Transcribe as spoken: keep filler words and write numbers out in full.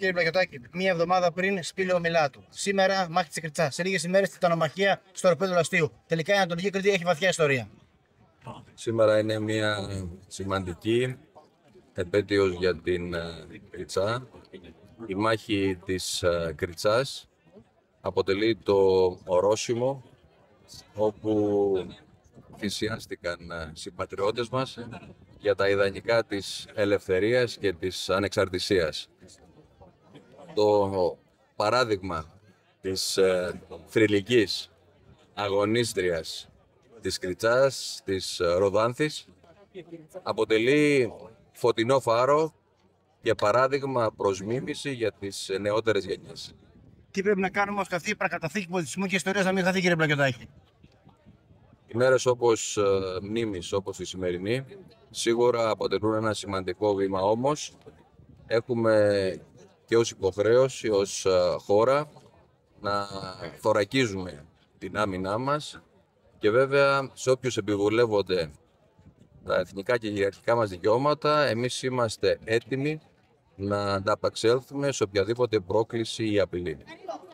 Κύριε Πλακιωτάκη, μία εβδομάδα πριν σπήλαιο Μιλάτου. Σήμερα μάχη τη Κριτσά. Σε λίγες ημέρες τιτανομαχία στο Οροπέδο Λαστίου. Τελικά η Ανατολική Κρήτη έχει βαθιά ιστορία. Σήμερα είναι μια σημαντική επέτειος για την Κριτσά. Η μάχη της Κριτσάς αποτελεί το ορόσημο όπου θυσιάστηκαν συμπατριώτες μας για τα ιδανικά της ελευθερίας και της ανεξαρτησίας. Το παράδειγμα της θρυλικής αγωνίστριας της Κριτσάς, της Ροδάνθης, αποτελεί φωτεινό φάρο και παράδειγμα προς μίμηση για τις νεότερες γενιές. Τι πρέπει να κάνουμε ώστε αυτή η παρακαταθήκη πολιτισμού και ιστορίας να μην χαθεί, κύριε Πλακιωτάκη? Ημέρες όπως ε, μνήμης, όπως η σημερινή, σίγουρα αποτελούν ένα σημαντικό βήμα, όμως έχουμε και ως υποχρέωση, ως ε, χώρα, να θωρακίζουμε την άμυνά μας και βέβαια σε όποιους επιβουλεύονται τα εθνικά και κυριαρχικά μας δικαιώματα, εμείς είμαστε έτοιμοι να ανταπεξέλθουμε σε οποιαδήποτε πρόκληση ή απειλή.